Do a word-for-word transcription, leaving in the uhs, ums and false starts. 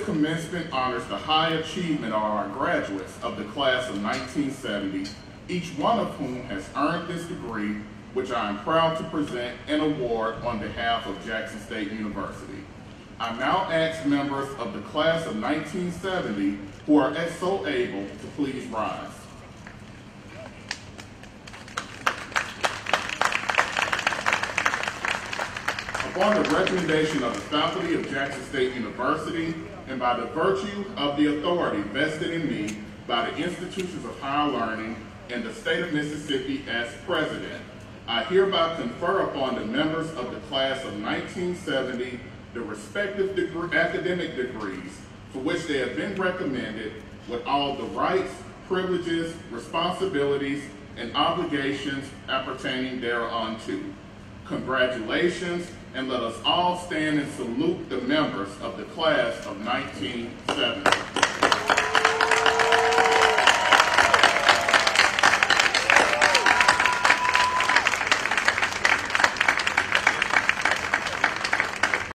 commencement honors the high achievement of our graduates of the class of nineteen seventy, each one of whom has earned this degree, which I am proud to present and award on behalf of Jackson State University. I now ask members of the class of nineteen seventy who are so able to please rise. Upon the recommendation of the faculty of Jackson State University and by the virtue of the authority vested in me by the institutions of higher learning in the state of Mississippi as president, I hereby confer upon the members of the class of nineteen seventy the respective degree, academic degrees for which they have been recommended with all the rights, privileges, responsibilities, and obligations appertaining thereunto. Congratulations, and let us all stand and salute the members of the class of nineteen seventy.